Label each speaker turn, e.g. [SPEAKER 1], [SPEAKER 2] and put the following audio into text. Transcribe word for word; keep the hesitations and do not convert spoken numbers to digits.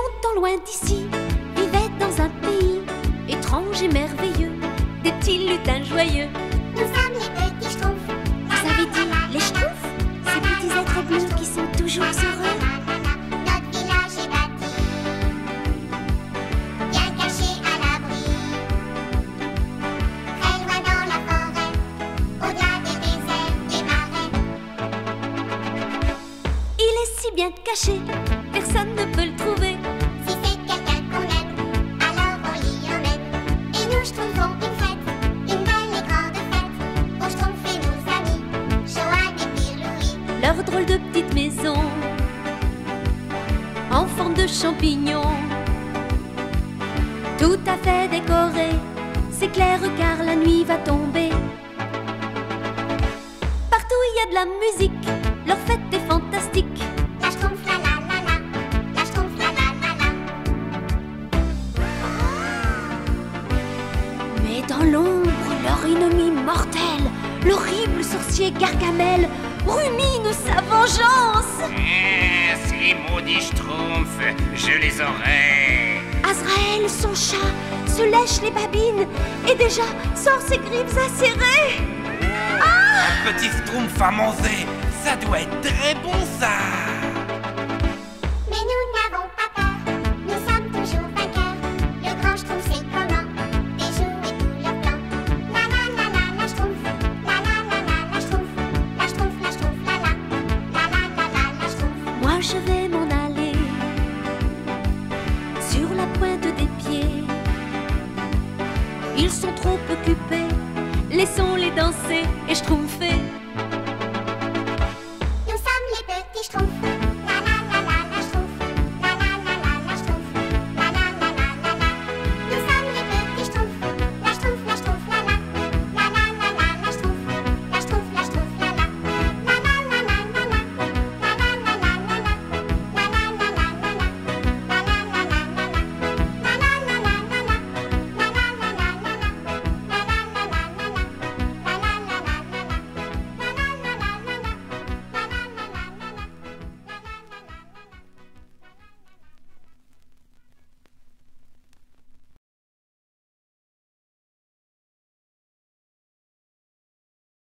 [SPEAKER 1] longtemps loin d'ici, vivait dans un pays étrange et merveilleux, des petits lutins joyeux.
[SPEAKER 2] Nous sommes les petits schtroumpfs.
[SPEAKER 1] Vous avez dit les schtroumpfs? Ces petits êtres bleus qui sont toujours heureux.
[SPEAKER 2] Notre village est bâti, bien caché à l'abri, très loin dans la forêt, au-delà des déserts, des marais.
[SPEAKER 1] Il est si bien caché, personne ne peut le trouver.
[SPEAKER 2] Si c'est quelqu'un qu'on aime, alors on l'y emmène. Et nous schtroumpfons une fête, une belle et grande fête, pour schtroumpfer nos amis, Johan et Pierre-Louis.
[SPEAKER 1] Leur drôle de petite maison en forme de champignon, tout à fait décorée, c'est clair car la nuit va tomber. Partout il y a de la musique, leur fête est fantastique.
[SPEAKER 2] La schtroumpf la la la la, la schtroumpf la la la la.
[SPEAKER 1] Mais dans l'ombre, leur ennemi mortel, l'horrible sorcier Gargamel, rumine sa vengeance.
[SPEAKER 3] Eh, ces maudits schtroumpfs, je les aurai.
[SPEAKER 1] Azraël, son chat, se lèche les babines et déjà sort ses griffes acérées.
[SPEAKER 3] Un petit schtroumpf à manger, ça doit être très bon ça.
[SPEAKER 2] Mais nous n'avons pas peur, nous sommes toujours vainqueurs. Le grand schtroumpf sait comment déjouer tous leurs plans. La la la la la schtroumpf, la la la la la schtroumpf, la schtroumpf la schtroumpf la la, la la la la la schtroumpf.
[SPEAKER 1] Moi je vais m'en aller sur la pointe des pieds. Ils sont trop occupés, laissons-les danser et je trouve